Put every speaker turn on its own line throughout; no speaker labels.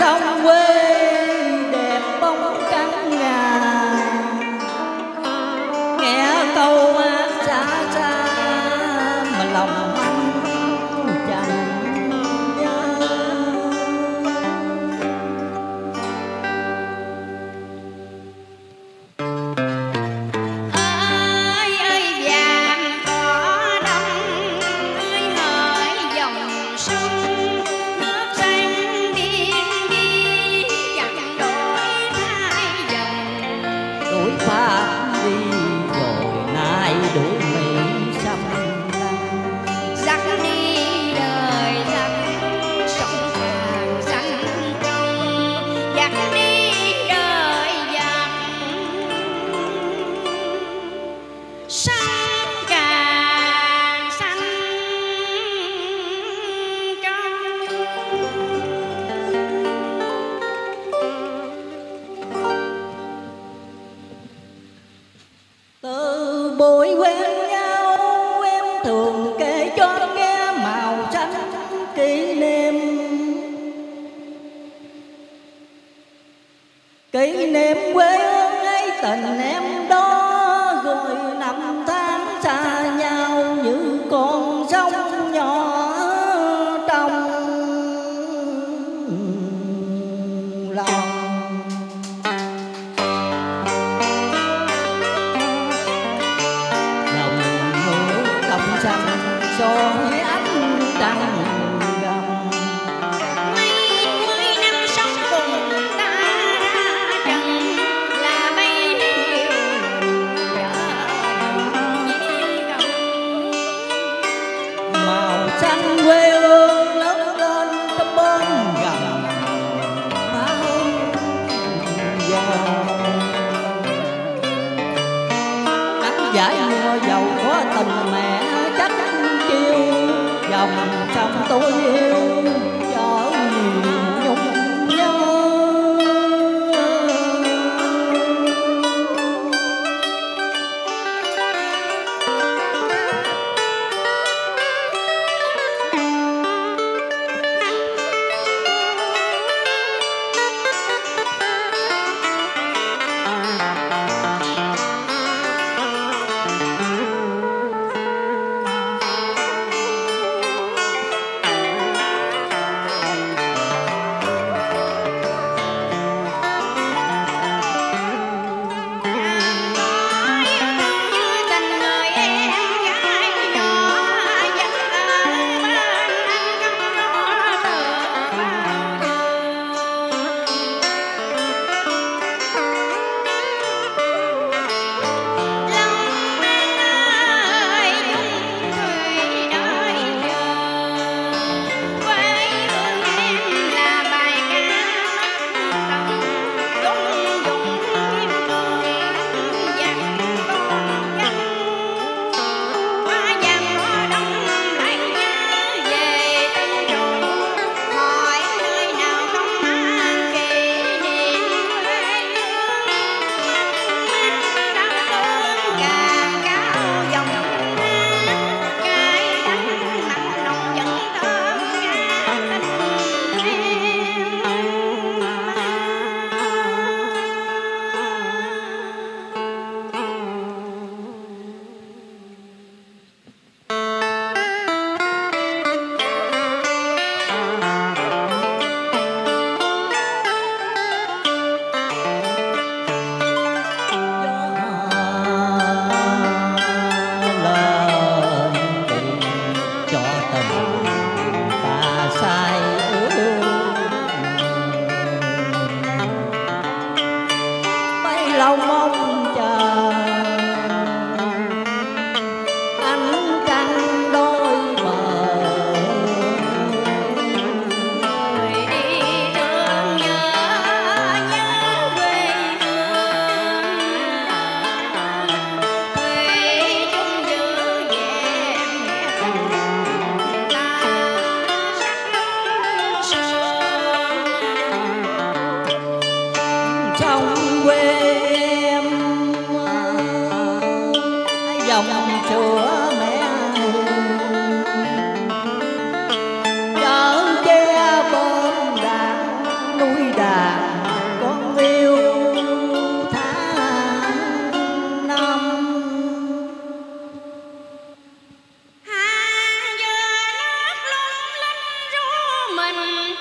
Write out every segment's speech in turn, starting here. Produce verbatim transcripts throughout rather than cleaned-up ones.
sông quê đẹp bóng trắng ngà, nghe câu hát xa xa mà lòng anh chẳng nhớ.
Ơi ơi vàng cỏ đông, ơi hỡi dòng sông nước xanh biên đi, chẳng đổi hai dòng.
Đuổi Pháp đi rồi nay đuổi Mỹ xâm lăng,
Dắt đi đời dắt sông càng xanh trong, dắt đi đời dắt sông càng xanh trong.
từ buổi quen nhau em thường kể cho anh nghe màu xanh kỷ niệm, kỷ niệm quê hương ấy tình em đó, rồi năm tháng xa nhau như con sông nhỏ trong lòng. Dòng nước trong xanh soi ánh trăng gầm,
Mấy mươi năm sống cùng ta ra trần, là bấy nhiêu lần vợ chia gồng.
màu xanh quê hương lớn lên trong bên gầm bao giờ. Nắng giải mưa dầu có tình mẹ trách chiêu, dòng sông tôi yêu chở nhiều nhung nhớ.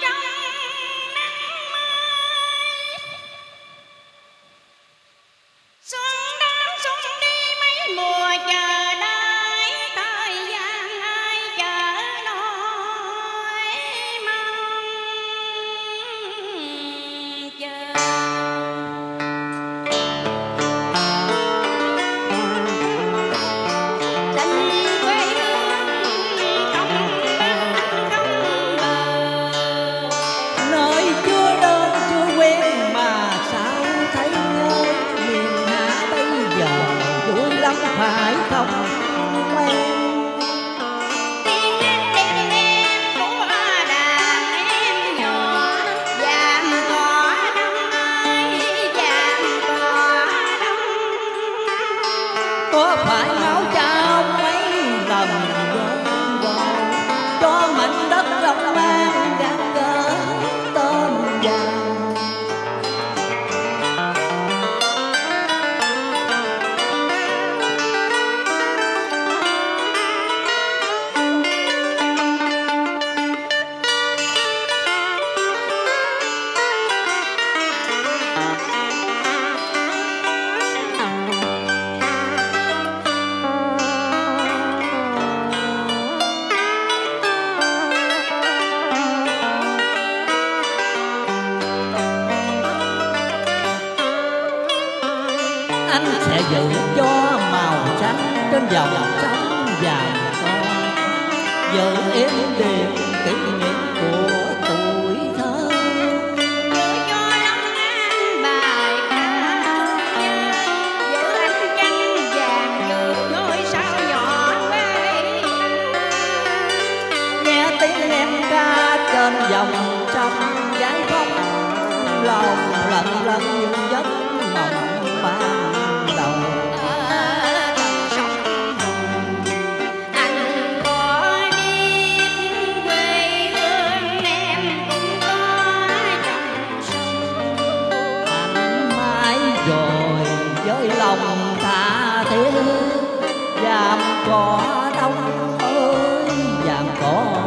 trong nắng mai. Xuân đến xuân đi mấy mùa chờ đợi, thời gian ai chờ nỗi mong chờ.
Phải không em?
Tiếng hát đêm đêm của đàn em nhỏ, vàng cỏ đông ơi, vàng cỏ đông.
Có phải máu trao mấy lần rồi cho mảnh đất long an gắn gỡ tên vàng. Anh sẽ giữ cho màu xanh trên dòng sông vàng son, giữ êm đềm kỷ niệm của tuổi thơ.
Giữ cho Long An bài ca thương nhớ, giữ ánh trăng vàng, giữ ngôi sao nhỏ quê.
Nghe tiếng em ca trên dòng sông giải phóng, lòng lận lận những giấc mộng ban đầu.
Anh có biết quê hương em cũng có dòng sông.
Anh mãi rồi với lòng tha thiết, vàng cỏ đông ơi vàng cỏ